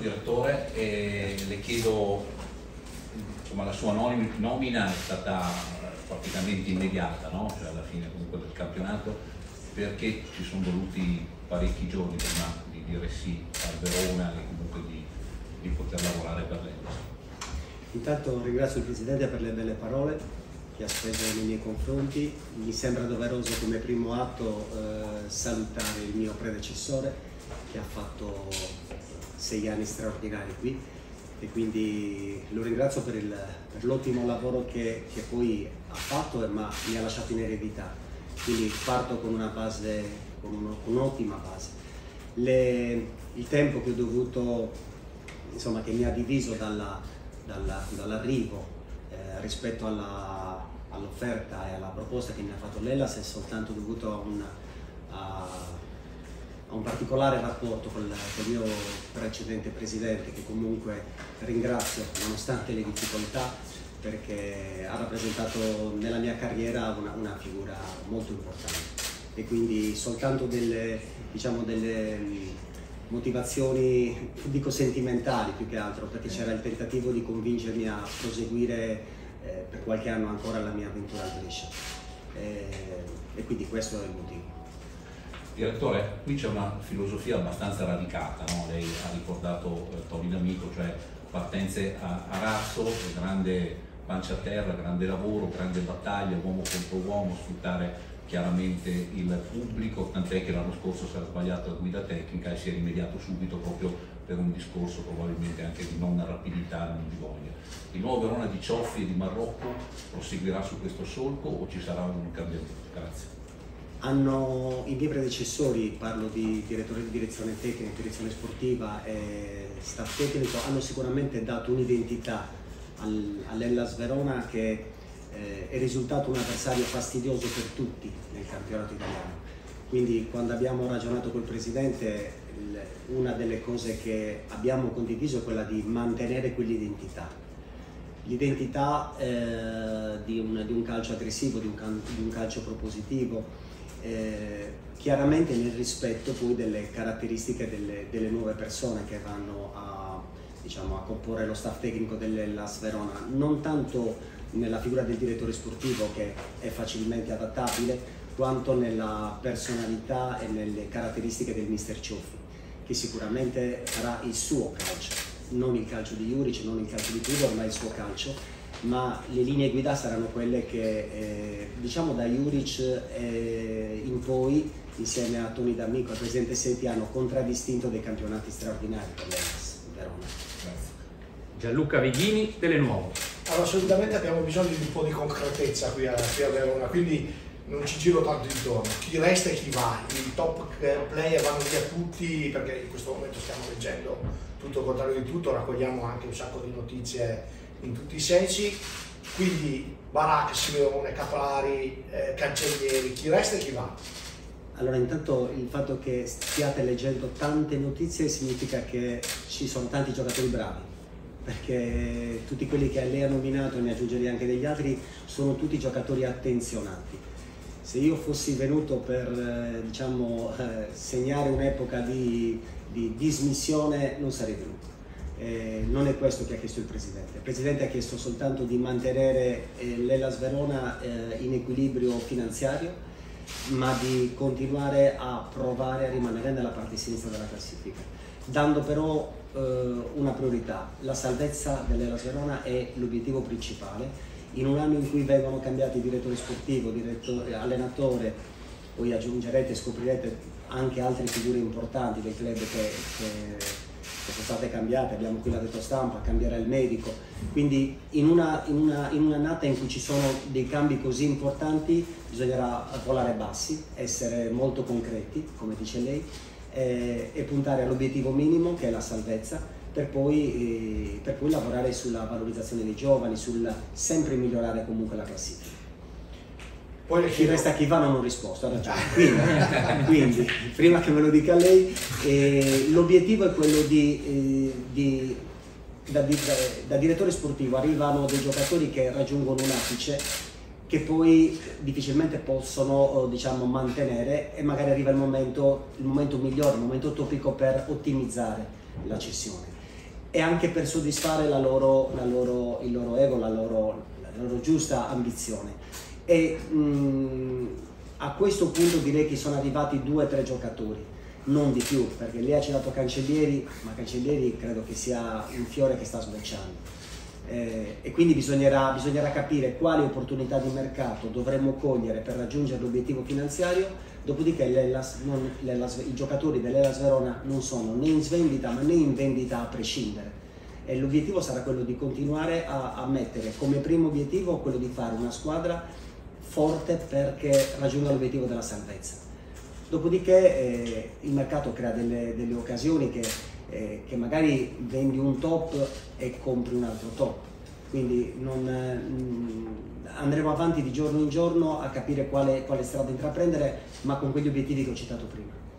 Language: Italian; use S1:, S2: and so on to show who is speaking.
S1: direttore, e le chiedo, insomma, la sua nomina è stata praticamente immediata, no? Cioè alla fine comunque del campionato, perché ci sono voluti parecchi giorni prima di dire sì al Verona e comunque di poter lavorare per lei.
S2: Intanto ringrazio il Presidente per le belle parole che ha speso nei miei confronti. Mi sembra doveroso come primo atto salutare il mio predecessore che ha fatto 6 anni straordinari qui, e quindi lo ringrazio per l'ottimo lavoro che poi ha fatto, ma mi ha lasciato in eredità. Quindi parto con una base, con un'ottima base. Il tempo che ho dovuto, insomma, che mi ha diviso dall'arrivo rispetto all'offerta e alla proposta che mi ha fatto l'Hellas è soltanto dovuto a un particolare rapporto con il mio precedente presidente, che comunque ringrazio nonostante le difficoltà, perché ha rappresentato nella mia carriera una figura molto importante, e quindi soltanto delle motivazioni, dico sentimentali più che altro, perché c'era il tentativo di convincermi a proseguire per qualche anno ancora la mia avventura al Brescia, e quindi questo è il motivo.
S1: Direttore, qui c'è una filosofia abbastanza radicata, no? Lei ha ricordato Toni D'Amico, cioè partenze a razzo, grande pancia a terra, grande lavoro, grande battaglia, uomo contro uomo, sfruttare chiaramente il pubblico, tant'è che l'anno scorso si era sbagliato la guida tecnica e si è rimediato subito proprio per un discorso probabilmente anche di non rapidità, non di voglia. Il nuovo Verona di Cioffi e di Marrocco proseguirà su questo solco o ci sarà un cambiamento? Grazie.
S2: I miei predecessori, parlo di direttore di direzione tecnica, direzione sportiva e staff tecnico, hanno sicuramente dato un'identità all'Hellas Verona che è risultato un avversario fastidioso per tutti nel campionato italiano. Quindi quando abbiamo ragionato col Presidente, una delle cose che abbiamo condiviso è quella di mantenere quell'identità. L'identità di un calcio aggressivo, di un calcio propositivo, chiaramente nel rispetto poi delle caratteristiche delle nuove persone che vanno a comporre lo staff tecnico dell'Hellas Verona, non tanto nella figura del direttore sportivo che è facilmente adattabile, quanto nella personalità e nelle caratteristiche del mister Cioffi, che sicuramente farà il suo calcio, non il calcio di Juric, non il calcio di Tudor, ma il suo calcio. Ma le linee guida saranno quelle che diciamo da Juric in poi, insieme a Toni D'Amico e al presidente Setti, hanno contraddistinto dei campionati straordinari per l'Hellas Verona.
S3: Gianluca Vighini, Telenuovo.
S4: Allora, assolutamente abbiamo bisogno di un po' di concretezza qui a Verona, quindi non ci giro tanto intorno. Chi resta e chi va, i top player vanno via tutti, perché in questo momento stiamo leggendo tutto il contrario di tutto, raccogliamo anche un sacco di notizie in tutti i sensi, quindi Barak, Simeone, Caprari, Cancellieri, chi resta e chi va?
S2: Allora, intanto il fatto che stiate leggendo tante notizie significa che ci sono tanti giocatori bravi, perché tutti quelli che lei ha nominato, e ne aggiungerei anche degli altri, sono tutti giocatori attenzionati. Se io fossi venuto per segnare un'epoca di dismissione, non sarei venuto. Non è questo che ha chiesto il Presidente. Il Presidente ha chiesto soltanto di mantenere l'Hellas Verona in equilibrio finanziario, ma di continuare a provare a rimanere nella parte sinistra della classifica, dando però una priorità. La salvezza dell'Hellas Verona è l'obiettivo principale. In un anno in cui vengono cambiati direttore sportivo, allenatore, poi aggiungerete e scoprirete anche altre figure importanti del club che sono state cambiate, abbiamo qui la retrostampa, cambierà il medico, quindi in un'annata in cui ci sono dei cambi così importanti bisognerà volare bassi, essere molto concreti, come dice lei, e puntare all'obiettivo minimo, che è la salvezza, per poi lavorare sulla valorizzazione dei giovani, sul sempre migliorare comunque la classifica.
S4: Poi
S2: chi resta chi va non ho risposto, ha ragione. Quindi prima che me lo dica lei, l'obiettivo è quello da direttore sportivo arrivano dei giocatori che raggiungono un apice che poi difficilmente possono mantenere, e magari arriva il momento migliore, il momento topico per ottimizzare la cessione. e anche per soddisfare il loro ego, la loro giusta ambizione. E a questo punto direi che sono arrivati 2 o 3 giocatori, non di più, perché lei ha citato Cancellieri, ma Cancellieri credo che sia un fiore che sta sbocciando. E quindi bisognerà capire quali opportunità di mercato dovremmo cogliere per raggiungere l'obiettivo finanziario, dopodiché i giocatori dell'Hellas Verona non sono né in svendita ma né in vendita a prescindere, e l'obiettivo sarà quello di continuare a mettere come primo obiettivo quello di fare una squadra forte perché raggiunga l'obiettivo della salvezza. Dopodiché il mercato crea delle occasioni che magari vendi un top e compri un altro top, quindi andremo avanti di giorno in giorno a capire quale strada intraprendere, ma con quegli obiettivi che ho citato prima.